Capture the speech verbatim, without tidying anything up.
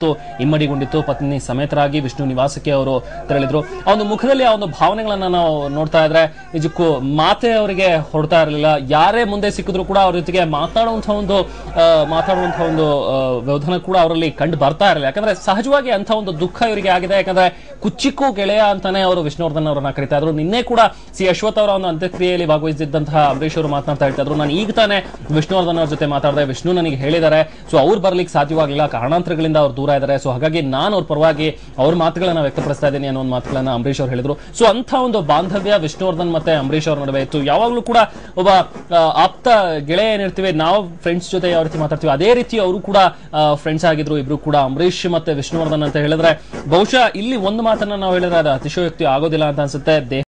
ಇಮ್ಮಡಿಗೊಂಡಿತ್ತು. ಪತ್ನಿ ಸಮೇತರಾಗಿ ವಿಷ್ಣು ನಿವಾಸಕ್ಕೆ ಅವರು ತೆರಳಿದ್ರು. ಆ ಒಂದು ಮುಖದಲ್ಲಿ ಆ ಒಂದು ಭಾವನೆಗಳನ್ನ ನಾವು ನೋಡ್ತಾ ಇದ್ರೆ ನಿಜಕ್ಕೂ ಮಾತೆ ಅವರಿಗೆ ಹೊರಡ್ತಾ ಇರಲಿಲ್ಲ. ಯಾರೇ ಮುಂದೆ ಸಿಕ್ಕಿದ್ರು ಕೂಡ ಅವ್ರ ಜೊತೆಗೆ ಮಾತಾಡುವಂತಹ ಒಂದು ಮಾತಾಡುವಂತಹ ಒಂದು ವ್ಯವಧಾನ ಕೂಡ ಅವರಲ್ಲಿ ಕಂಡು ಬರ್ತಾ ಇರಲಿಲ್ಲ. ಯಾಕಂದ್ರೆ ಸಹಜವಾಗಿ ಅಂತ ಒಂದು ದುಃಖ ಇವರಿಗೆ ಆಗಿದೆ. ಯಾಕಂದ್ರೆ ಕುಚ್ಚಿಕ್ಕೂ ಗೆಳೆಯ ಅಂತಾನೆ ಅವರು ವಿಷ್ಣುವರ್ಧನ್ ಅವರನ್ನ ಕರೀತಾ ಇದ್ರು. ನಿನ್ನೆ ಕೂಡ ಸಿ ಅಶ್ವಥ್ ಅವರ ಒಂದು ಅಂತ್ಯಕ್ರಿಯೆಯಲ್ಲಿ ಭಾಗವಹಿಸಿದ್ದಂತಹ ಅಂಬರೀಶ್ ಅವರು ಮಾತನಾಡ್ತಾ ಹೇಳ್ತಾ ಇದ್ರು, ನಾನು ಈಗ ತಾನೇ ವಿಷ್ಣುವರ್ಧನ್ ಅವ್ರ ಜೊತೆ ಮಾತಾಡಿದೆ, ವಿಷ್ಣು ನನಗೆ ಹೇಳಿದ್ದಾರೆ, ಸೊ ಅವ್ರು ಬರ್ಲಿಕ್ಕೆ ಸಾಧ್ಯವಾಗಲಿಲ್ಲ, ಕಾರಣಾಂತರಗಳಿಂದ ಅವ್ರು ದೂರ ಇದ್ದಾರೆ, ಸೊ ಹಾಗಾಗಿ ನಾನು ಅವ್ರ ಪರವಾಗಿ ಅವ್ರ ಮಾತುಗಳನ್ನ ವ್ಯಕ್ತಪಡಿಸ್ತಾ ಇದ್ದೀನಿ ಅನ್ನೋ ಒಂದು ಮಾತುಗಳನ್ನ ಅಂಬರೀಶ್ ಅವರು ಹೇಳಿದ್ರು. ಸೊ ಅಂತ ಒಂದು ಬಾಂಧವ್ಯ ವಿಷ್ಣುವರ್ಧನ್ ಮತ್ತೆ ಅಂಬರೀಶ್ ಅವ್ರ ನಡುವೆ ಇತ್ತು. ಯಾವಾಗಲೂ ಕೂಡ ಒಬ್ಬ ಆಪ್ತ ಗೆಳೆಯ ಏನಿರ್ತೀವಿ ನಾವು ಫ್ರೆಂಡ್ಸ್ ಜೊತೆ ಯಾವ ರೀತಿ ಮಾತಾಡ್ತೀವಿ ಅದೇ ರೀತಿ ಅವರು ಕೂಡ ಫ್ರೆಂಡ್ಸ್ ಆಗಿದ್ರು ಇಬ್ರು ಕೂಡ, ಅಂಬರೀಶ್ ಮತ್ತೆ ವಿಷ್ಣುವರ್ಧನ್ ಅಂತ ಹೇಳಿದ್ರೆ ಬಹುಶಃ ಇಲ್ಲಿ ಒಂದು ಮಾತನ್ನ ನಾವು ಹೇಳಿದ್ರೆ ಅದು ಅತಿಶಯೋಕ್ತಿ ಆಗೋದಿಲ್ಲ ಅಂತ ಅನ್ಸುತ್ತೆ.